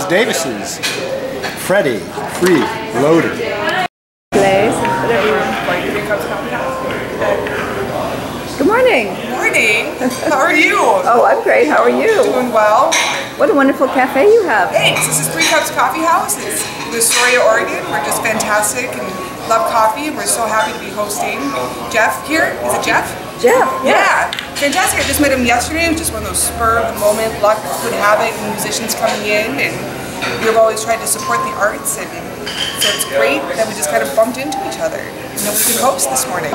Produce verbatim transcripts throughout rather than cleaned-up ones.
Davis's Freddie Freeloader. Place. Cups Coffeehouse. Good morning. Good morning. How are you? Oh, I'm great. How are you? Doing well. What a wonderful cafe you have. Thanks. This is Three Cups Coffeehouse. It's in Astoria, Oregon. We're just fantastic and love coffee. We're so happy to be hosting Jeff here. Is it Jeff? Jeff. Yeah. Fantastic. I just met him yesterday. It was just one of those spur of the moment, luck would have it, and musicians coming in, and we've always tried to support the arts, and so it's great that we just kind of bumped into each other and that we could host this morning.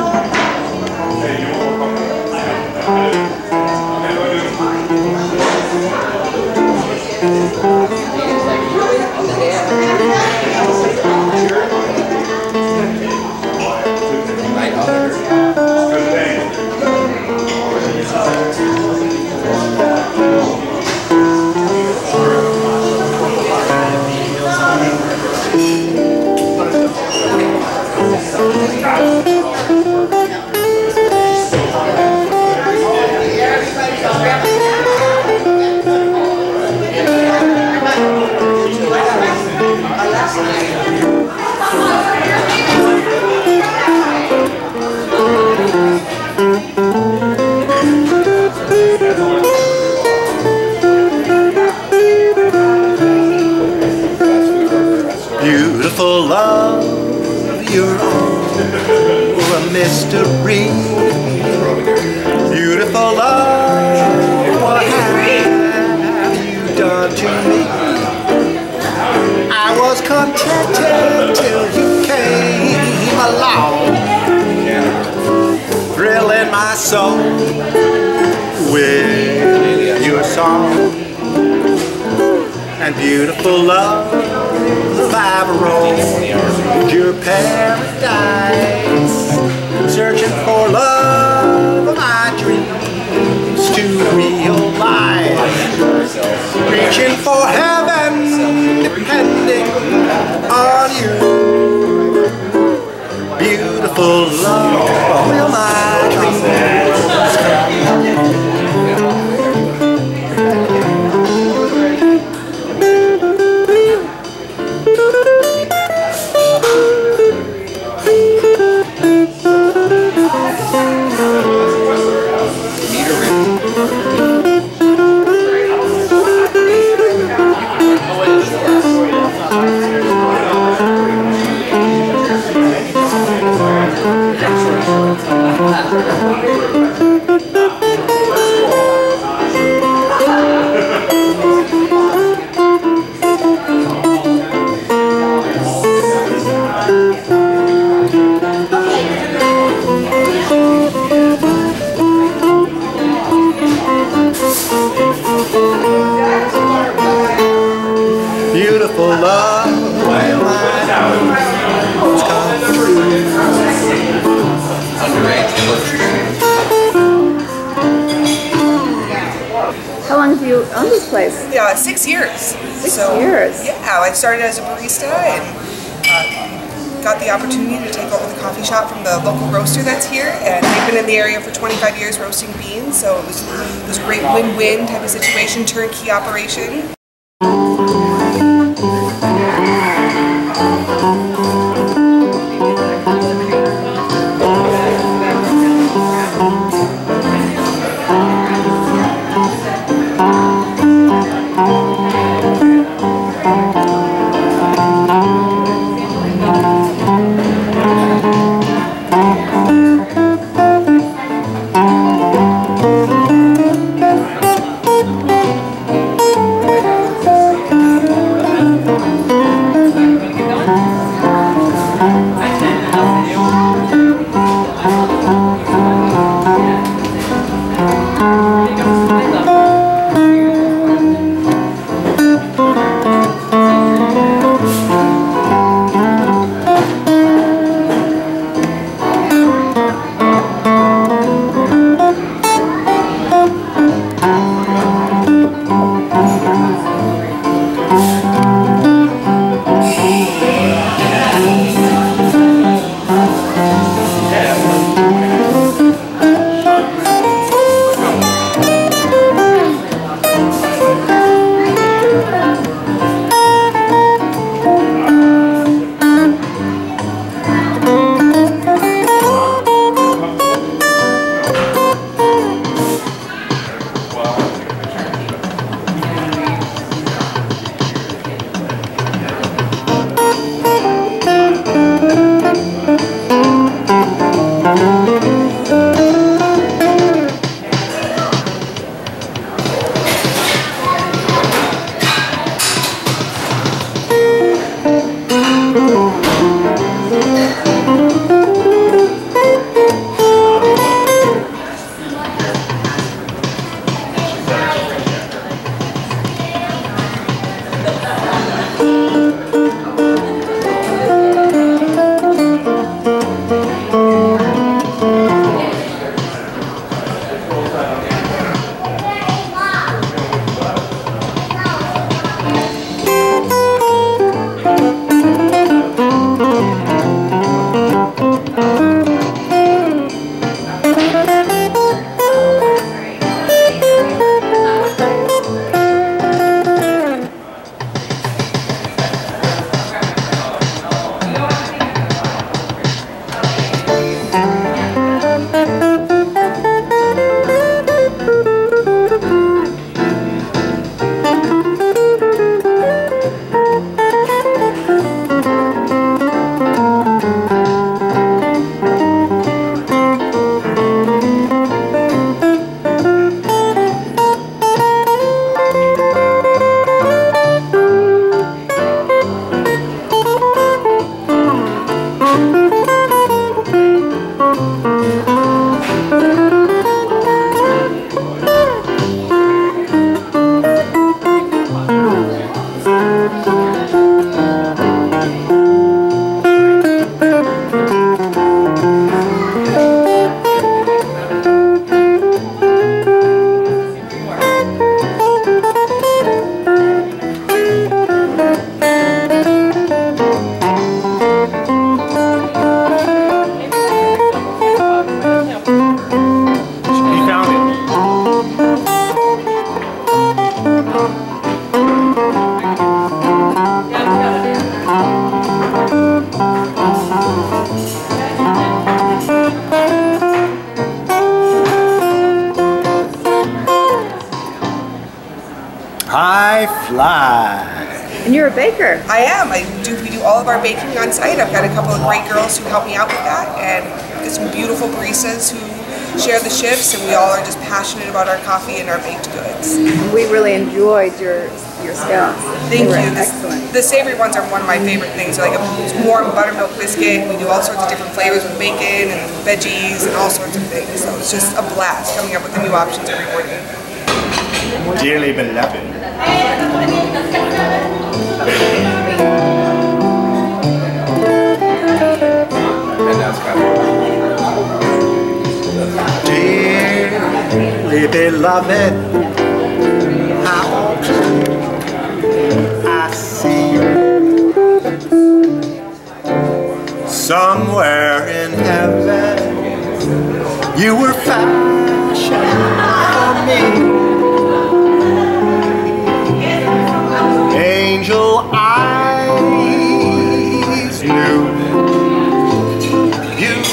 Beautiful love, you're all a mystery. Beautiful love, what have you done to me? I was contented till you came along, thrilling my soul with your song. And beautiful love, I've rolled your paradise, searching for love of my dreams to realize, reaching for heaven, depending on you. Beautiful love, will my dreams come? Beautiful love, when my dreams come true. How long have you owned this place? Yeah, six years. Six so, years? Yeah, I started as a barista and uh, got the opportunity to take over the coffee shop from the local roaster that's here, and they've been in the area for twenty-five years roasting beans, so it was, it was a great win-win type of situation, turnkey operation. fly. And you're a baker. I am. I do. We do all of our baking on site. I've got a couple of great girls who help me out with that, and get some beautiful baristas who share the shifts. And we all are just passionate about our coffee and our baked goods. We really enjoyed your your scones. Thank They were you. The, excellent. the savory ones are one of my favorite things. They're like a warm buttermilk biscuit. We do all sorts of different flavors with bacon and veggies and all sorts of things. So it's just a blast coming up with the new options every morning. Dearly beloved. Dearly beloved, how I see you somewhere in heaven. You were fashioned for me. Angel eyes knew you.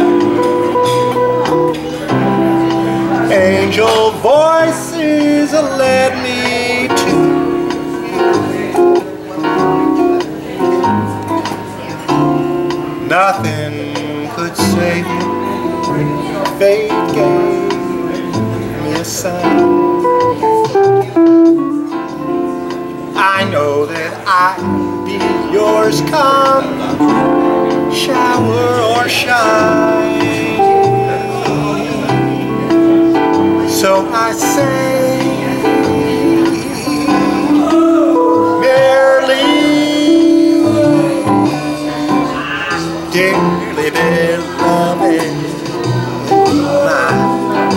Angel voices led me to you. Nothing could save you. Fate gave me a sign. I know that I'll be yours come shower or shine. So I say merrily, dearly beloved, mine.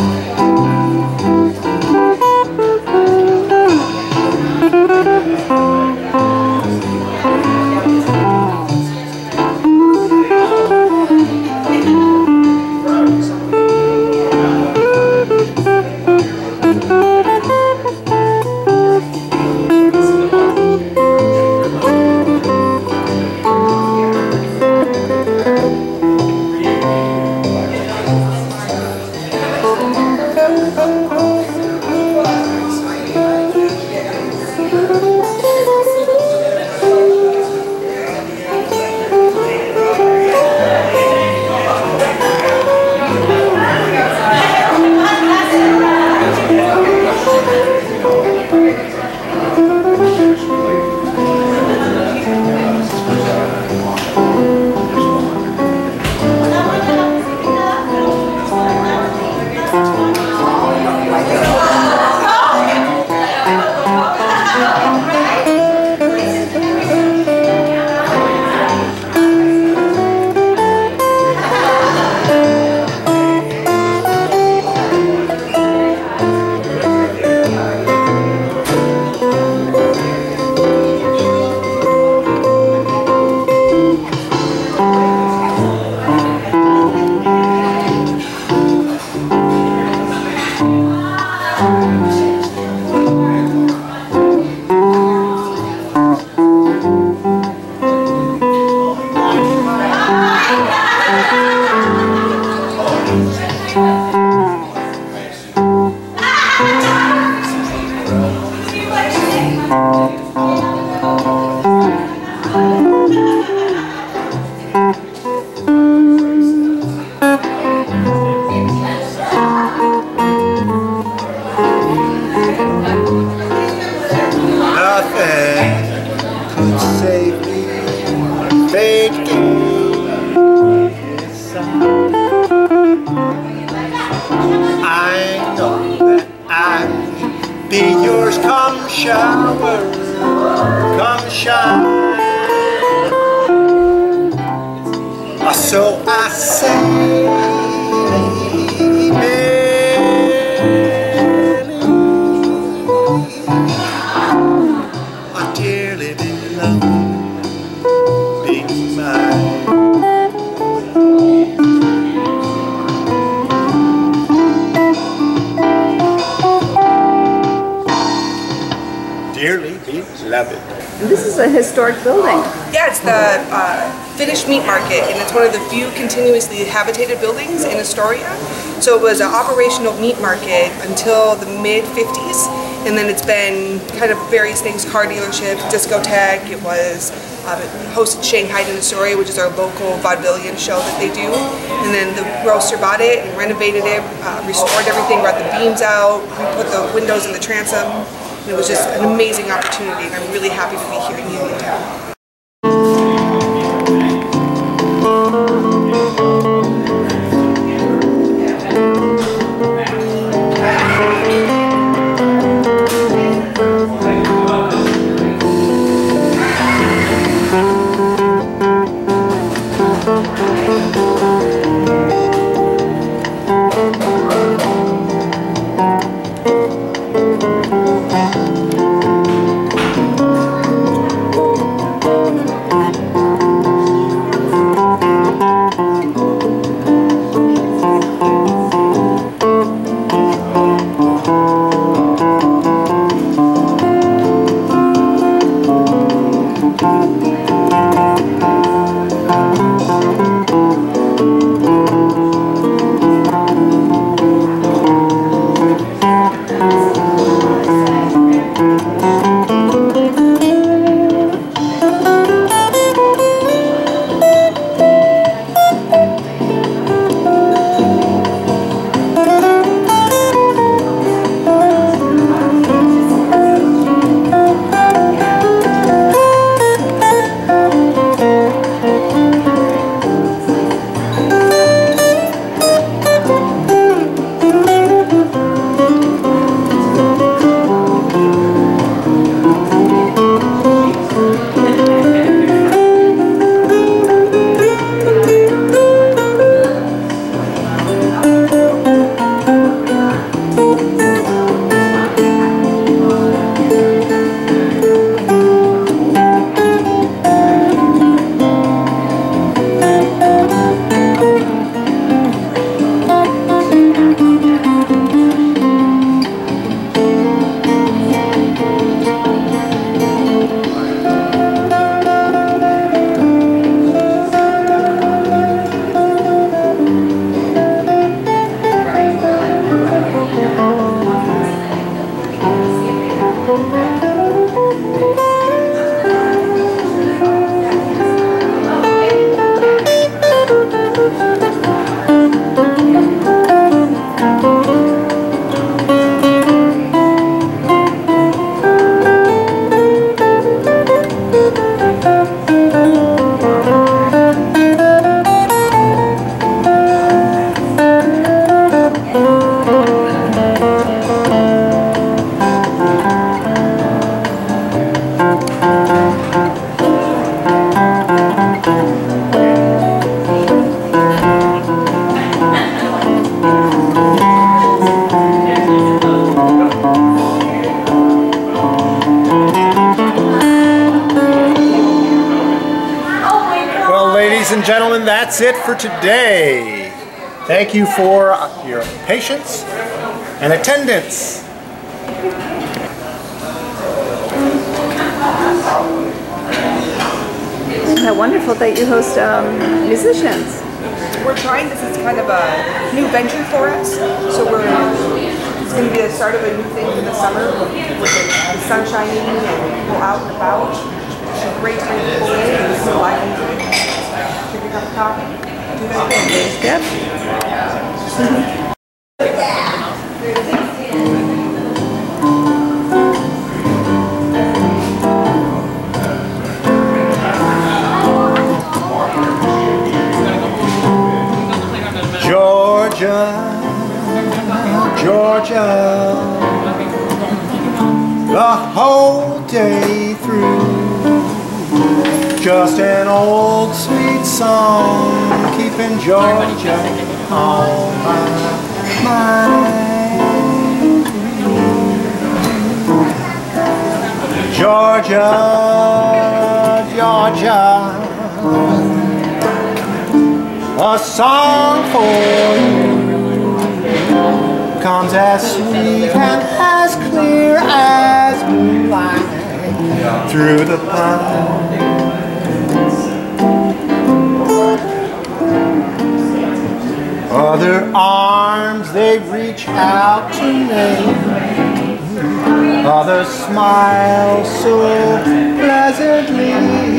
So I say, Mary, my dearly beloved, be mine. Dearly beloved. This is a historic building. Yeah, it's the uh, finished meat market, and it's one of the few continuously habitated buildings in Astoria. So it was an operational meat market until the mid fifties, And then it's been kind of various things, car dealership, discotheque. It was uh, it hosted Shanghai and Astoria, which is our local vaudevillian show that they do. And then the roaster bought it and renovated it, uh, restored everything, brought the beams out, put the windows in the transom. And it was just an amazing opportunity, and I'm really happy to be here in Uniontown. Ladies and gentlemen, that's it for today. Thank you for your patience and attendance. Isn't that wonderful that you host um, musicians? We're trying this as kind of a new venture for us. So we're it's going to be the start of a new thing in the summer with the sun shining and people out and about. It's a great time to pull in and some live music. Take a cup of coffee. Do that thing. Yep. Georgia, Georgia, the whole day through. Just an old sweet song, keeping Georgia on my mind. Georgia, Georgia, a song for you comes as sweet and as clear as moonlight through the pines. Other arms they reach out to me, Others smile so pleasantly.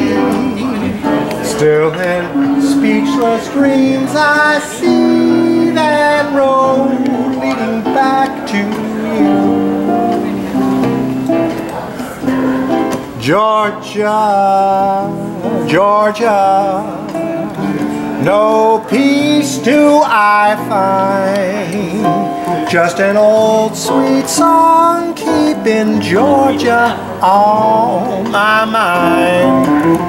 Still in speechless dreams I see that road leading back to you. Georgia, Georgia, no peace do I find. Just an old sweet song keeping Georgia on my mind.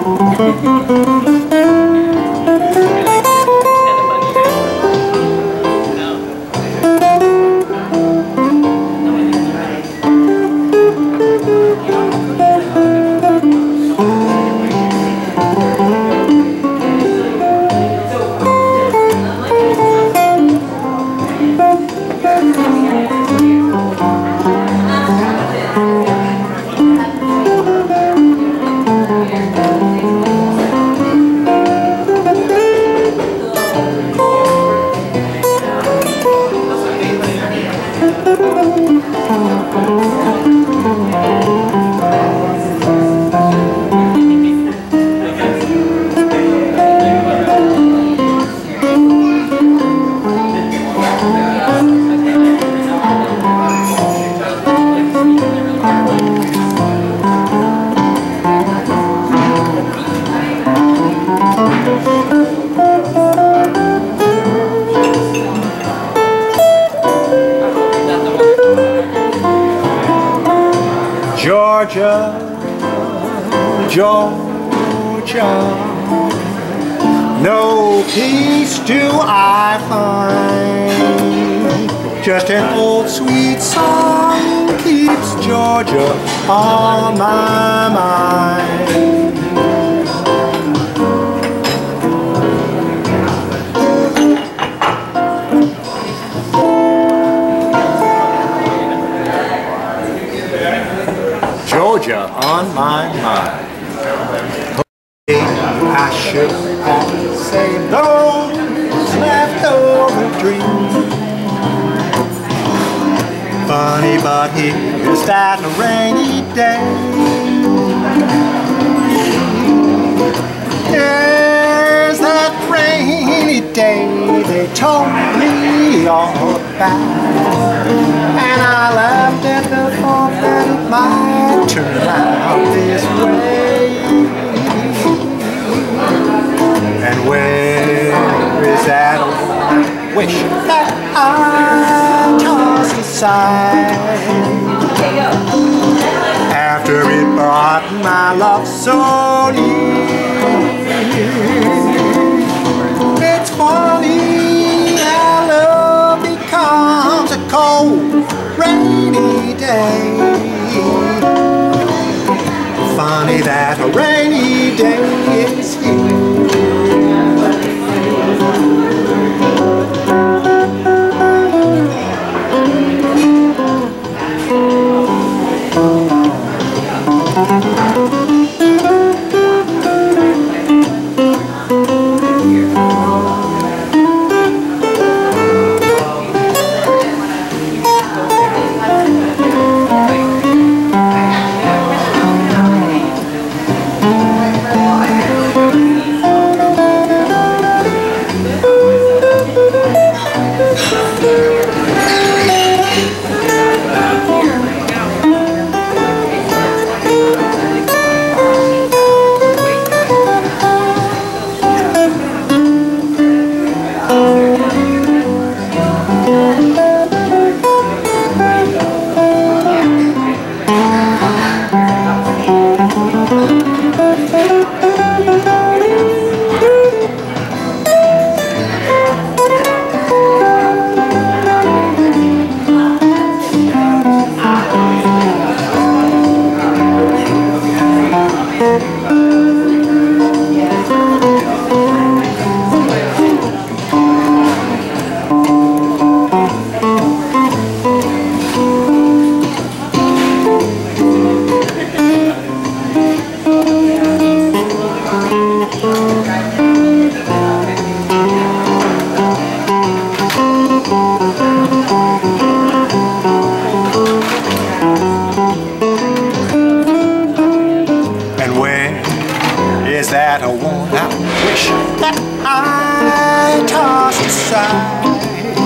Georgia, Georgia, no peace do I find. Just an old sweet song keeps Georgia on my mind. Georgia on my mind. I should have saved those leftover dreams. Funny, but here's that rainy day. There's that rainy day they told me all about, and I laughed at the thought that it might turn out this way. And where is that old wish that I tossed aside after it brought my love so near? It's funny how love becomes a cold, rainy day. Funny that a rainy day is here. side.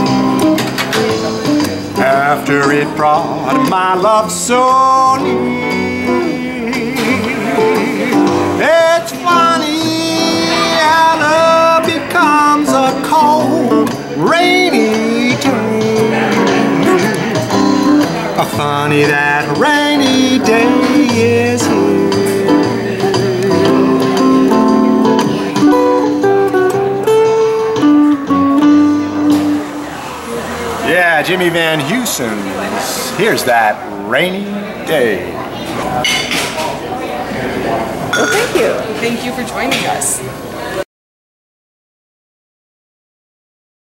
After it brought my love so near, it's funny how love becomes a cold, rainy day. Funny that rainy day is here. Yeah, Jimmy Van Heusen's Here's That Rainy Day. Well, thank you. Thank you for joining us.